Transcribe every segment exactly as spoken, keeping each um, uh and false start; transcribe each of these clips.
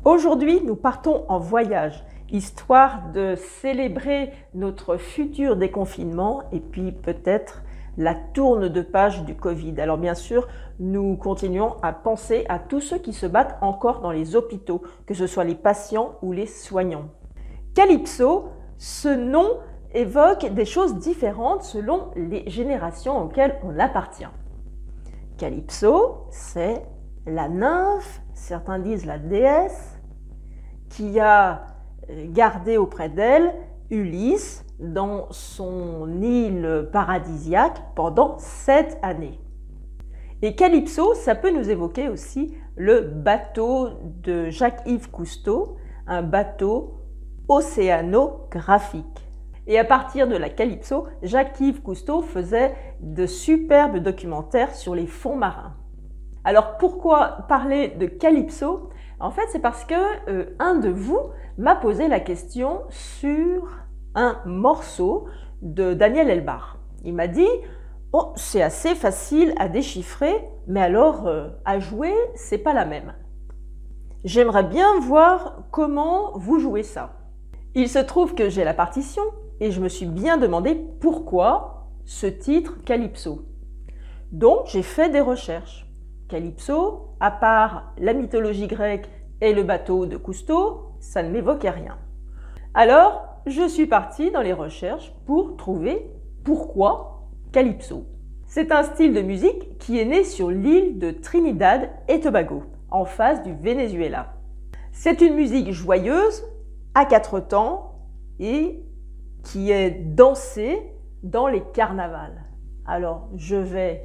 Aujourd'hui, nous partons en voyage, histoire de célébrer notre futur déconfinement et puis peut-être la tourne de page du Covid. Alors bien sûr, nous continuons à penser à tous ceux qui se battent encore dans les hôpitaux, que ce soit les patients ou les soignants. Calypso, ce nom évoque des choses différentes selon les générations auxquelles on appartient. Calypso, c'est la nymphe, certains disent la déesse, qui a gardé auprès d'elle Ulysse dans son île paradisiaque pendant sept années. Et Calypso, ça peut nous évoquer aussi le bateau de Jacques-Yves Cousteau, un bateau océanographique. Et à partir de la Calypso, Jacques-Yves Cousteau faisait de superbes documentaires sur les fonds marins. Alors pourquoi parler de Calypso? En fait, c'est parce que euh, un de vous m'a posé la question sur un morceau de Daniel Elbar. Il m'a dit « Oh, c'est assez facile à déchiffrer, mais alors euh, à jouer, c'est pas la même. J'aimerais bien voir comment vous jouez ça. » Il se trouve que j'ai la partition et je me suis bien demandé pourquoi ce titre Calypso. Donc j'ai fait des recherches. Calypso, à part la mythologie grecque et le bateau de Cousteau, ça ne m'évoquait rien. Alors, je suis partie dans les recherches pour trouver pourquoi Calypso. C'est un style de musique qui est né sur l'île de Trinidad et Tobago, en face du Venezuela. C'est une musique joyeuse, à quatre temps, et qui est dansée dans les carnavals. Alors, je vais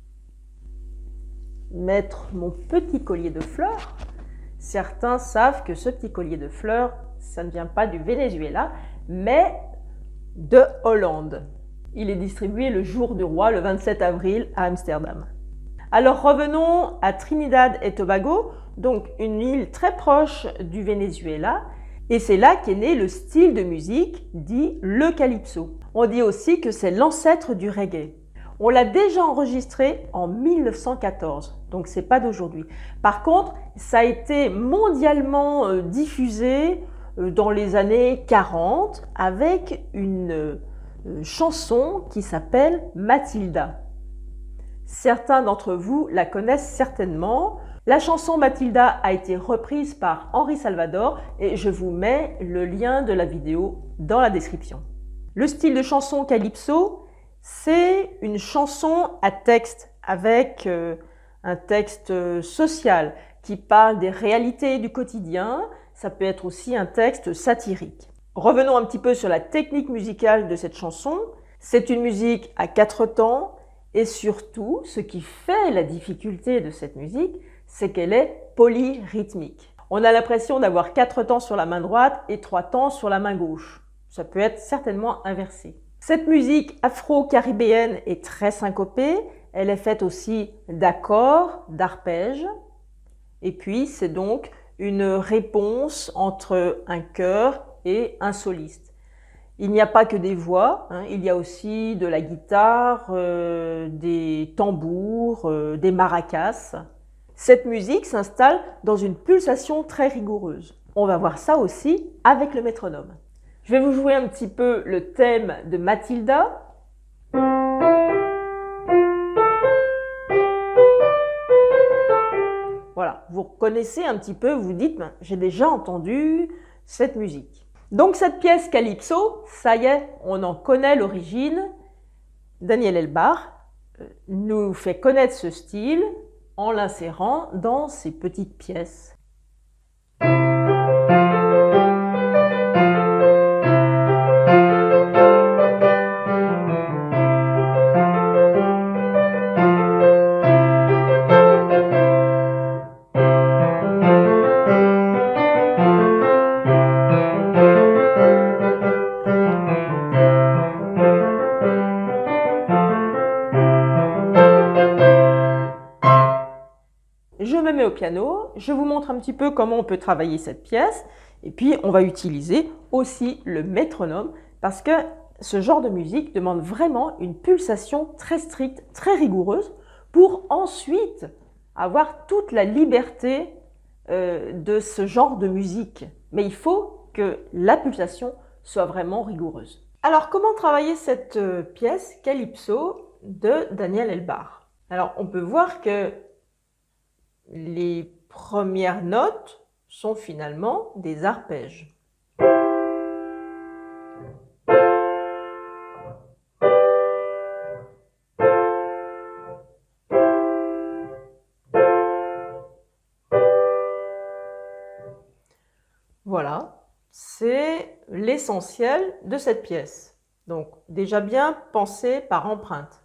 mettre mon petit collier de fleurs. Certains savent que ce petit collier de fleurs, ça ne vient pas du Venezuela, mais de Hollande. Il est distribué le jour du roi, le vingt-sept avril, à Amsterdam. Alors revenons à Trinidad et Tobago, donc une île très proche du Venezuela, et c'est là qu'est né le style de musique dit le calypso. On dit aussi que c'est l'ancêtre du reggae. On l'a déjà enregistré en mille neuf cent quatorze, donc c'est pas d'aujourd'hui. Par contre, ça a été mondialement euh, diffusé euh, dans les années quarante avec une euh, chanson qui s'appelle Matilda. Certains d'entre vous la connaissent certainement. La chanson Matilda a été reprise par Henri Salvador et je vous mets le lien de la vidéo dans la description. Le style de chanson calypso, c'est une chanson à texte avec euh, un texte social qui parle des réalités du quotidien. Ça peut être aussi un texte satirique. Revenons un petit peu sur la technique musicale de cette chanson. C'est une musique à quatre temps et surtout, ce qui fait la difficulté de cette musique, c'est qu'elle est polyrythmique. On a l'impression d'avoir quatre temps sur la main droite et trois temps sur la main gauche. Ça peut être certainement inversé. Cette musique afro-caribéenne est très syncopée, elle est faite aussi d'accords, d'arpèges, et puis c'est donc une réponse entre un chœur et un soliste. Il n'y a pas que des voix, hein, il y a aussi de la guitare, euh, des tambours, euh, des maracas. Cette musique s'installe dans une pulsation très rigoureuse. On va voir ça aussi avec le métronome. Je vais vous jouer un petit peu le thème de Matilda. Voilà, vous reconnaissez un petit peu, vous dites, ben, j'ai déjà entendu cette musique. Donc cette pièce Calypso, ça y est, on en connaît l'origine. Daniel Elbar nous fait connaître ce style en l'insérant dans ses petites pièces. Je me mets au piano, je vous montre un petit peu comment on peut travailler cette pièce et puis on va utiliser aussi le métronome parce que ce genre de musique demande vraiment une pulsation très stricte, très rigoureuse pour ensuite avoir toute la liberté euh, de ce genre de musique. Mais il faut que la pulsation soit vraiment rigoureuse. Alors, comment travailler cette euh, pièce Calypso de Daniel Elbar? Alors, on peut voir que les premières notes sont finalement des arpèges. Voilà, c'est l'essentiel de cette pièce. Donc, déjà bien pensé par empreinte.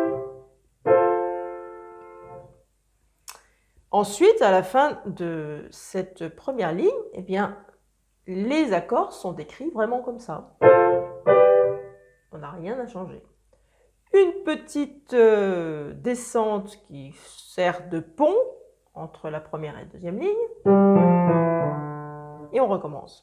Ensuite, à la fin de cette première ligne, eh bien, les accords sont écrits vraiment comme ça. On n'a rien à changer. Une petite euh, descente qui sert de pont entre la première et la deuxième ligne. Et on recommence.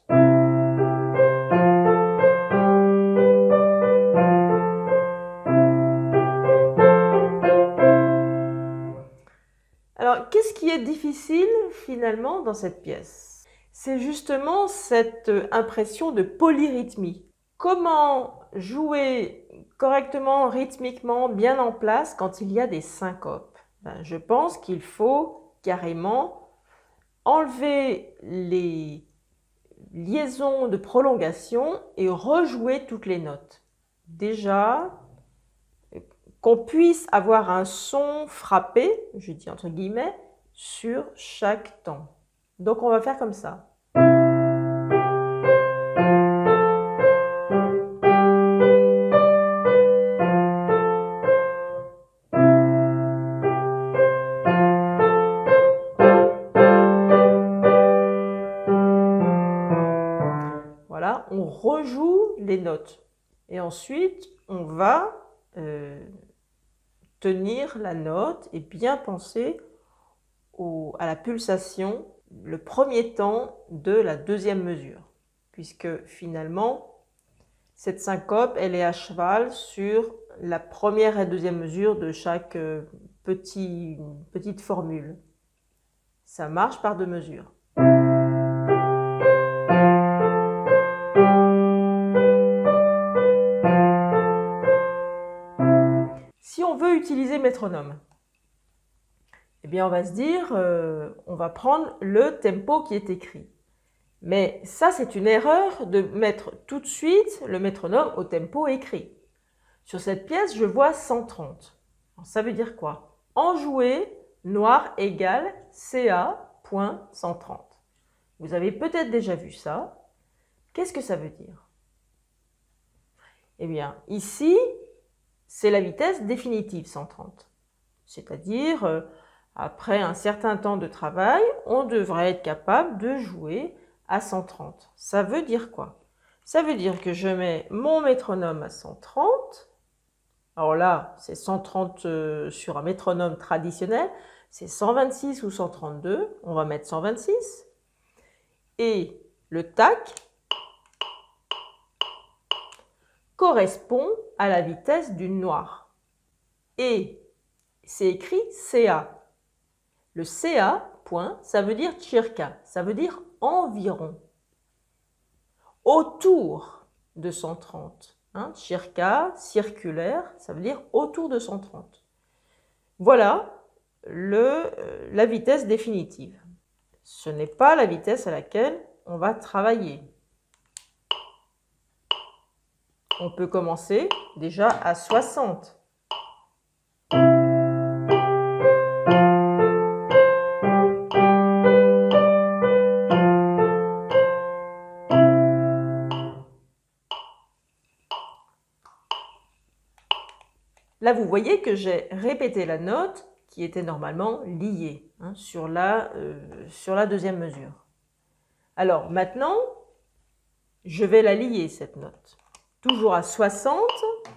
Alors, qu'est-ce qui est difficile finalement dans cette pièce? C'est justement cette impression de polyrythmie. Comment jouer correctement, rythmiquement, bien en place quand il y a des syncopes? Ben, je pense qu'il faut carrément enlever les liaisons de prolongation et rejouer toutes les notes. Déjà, qu'on puisse avoir un son frappé, je dis entre guillemets, sur chaque temps. Donc on va faire comme ça. Voilà, on rejoue les notes. Et ensuite, on va euh, tenir la note et bien penser au, à la pulsation, le premier temps de la deuxième mesure. Puisque finalement, cette syncope, elle est à cheval sur la première et deuxième mesure de chaque euh, petit, petite formule. Ça marche par deux mesures. Si on veut utiliser métronome, eh bien on va se dire, euh, on va prendre le tempo qui est écrit. Mais ça, c'est une erreur de mettre tout de suite le métronome au tempo écrit. Sur cette pièce, je vois cent trente. Alors, ça veut dire quoi? Enjoué noir égale C A point cent trente. Vous avez peut-être déjà vu ça. Qu'est-ce que ça veut dire? Eh bien, ici, c'est la vitesse définitive cent trente. C'est-à-dire, euh, après un certain temps de travail, on devrait être capable de jouer à cent trente. Ça veut dire quoi? Ça veut dire que je mets mon métronome à cent trente. Alors là, c'est cent trente euh, sur un métronome traditionnel. C'est cent vingt-six ou cent trente-deux. On va mettre cent vingt-six. Et le tac correspond à la vitesse d'une noire. Et c'est écrit C A. Le C A, point, ça veut dire circa, ça veut dire environ. Autour de cent trente. Hein, circa, circulaire, ça veut dire autour de cent trente. Voilà le, euh, la vitesse définitive. Ce n'est pas la vitesse à laquelle on va travailler. On peut commencer déjà à soixante. Là, vous voyez que j'ai répété la note qui était normalement liée hein, sur, la, euh, sur la deuxième mesure. Alors maintenant, je vais la lier cette note. Toujours à soixante.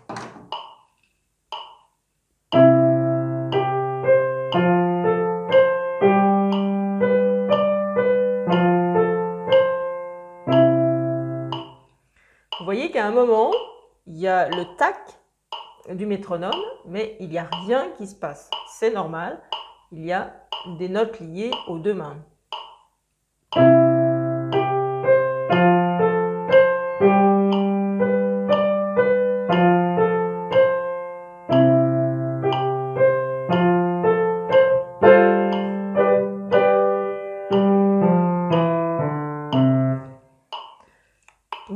Vous voyez qu'à un moment, il y a le tac du métronome, mais il n'y a rien qui se passe. C'est normal, il y a des notes liées aux deux mains.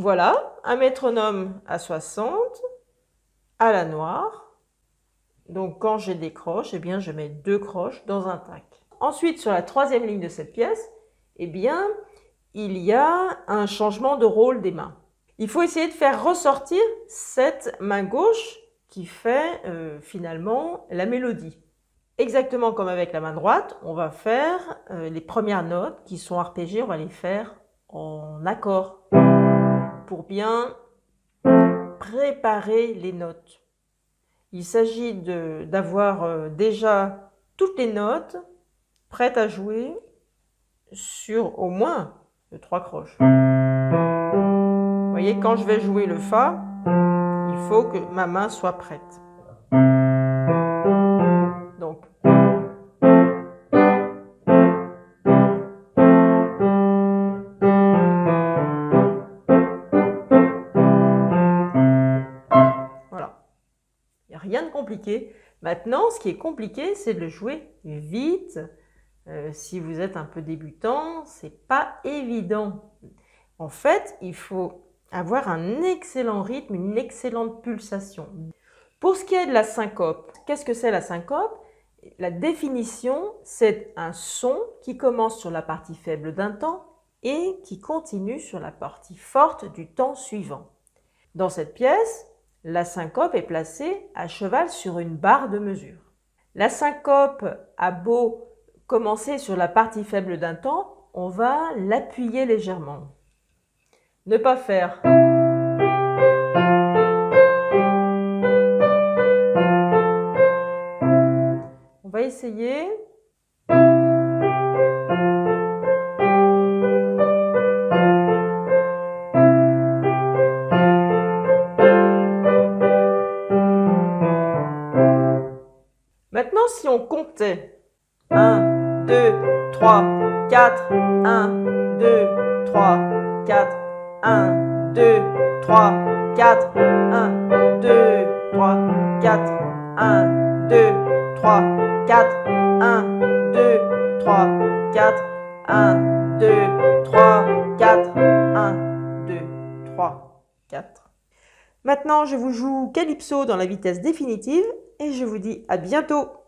Voilà, un métronome à soixante, à la noire. Donc quand j'ai des croches, eh bien je mets deux croches dans un tac. Ensuite, sur la troisième ligne de cette pièce, eh bien, il y a un changement de rôle des mains. Il faut essayer de faire ressortir cette main gauche qui fait euh, finalement la mélodie. Exactement comme avec la main droite, on va faire euh, les premières notes qui sont arpégées, on va les faire en accord pour bien préparer les notes. Il s'agit d'avoir euh, déjà toutes les notes prêtes à jouer sur au moins trois croches. Vous voyez, quand je vais jouer le Fa, il faut que ma main soit prête. Donc, voilà. Il n'y a rien de compliqué. Maintenant, ce qui est compliqué, c'est de le jouer vite. Euh, si vous êtes un peu débutant, c'est pas évident. En fait, il faut avoir un excellent rythme, une excellente pulsation. Pour ce qui est de la syncope, qu'est-ce que c'est la syncope? La définition, c'est un son qui commence sur la partie faible d'un temps et qui continue sur la partie forte du temps suivant. Dans cette pièce, la syncope est placée à cheval sur une barre de mesure. La syncope a beau commencer sur la partie faible d'un temps, on va l'appuyer légèrement. Ne pas faire. On va essayer. Maintenant, si on comptait un, deux, trois, quatre, un, deux, trois, quatre, un, deux, trois, quatre, un, deux, trois, quatre, un, deux, trois, quatre, un, deux, trois, quatre, un, deux, trois, quatre, un, deux, trois, quatre. Maintenant, je vous joue Calypso dans la vitesse définitive et je vous dis à bientôt.